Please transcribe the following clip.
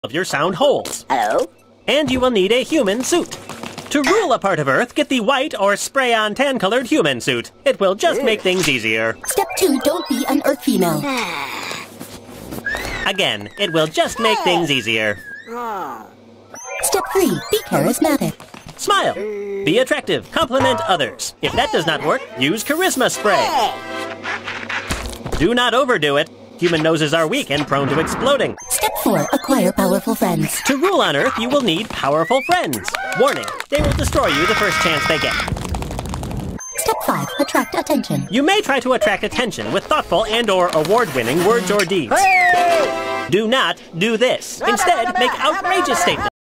of your sound holes. Hello? And you will need a human suit. To rule a part of Earth, get the white or spray-on tan-colored human suit. It will just make things easier. Step 2, don't be an Earth female. Again, it will just make things easier. Step 3, be charismatic. Smile. Be attractive. Compliment others. If that does not work, use charisma spray. Do not overdo it. Human noses are weak and prone to exploding. Step 4, acquire powerful friends. To rule on Earth, you will need powerful friends. Warning, they will destroy you the first chance they get. Step 5, attract attention. You may try to attract attention with thoughtful and/or award-winning words or deeds. Do not do this. Instead, make outrageous statements.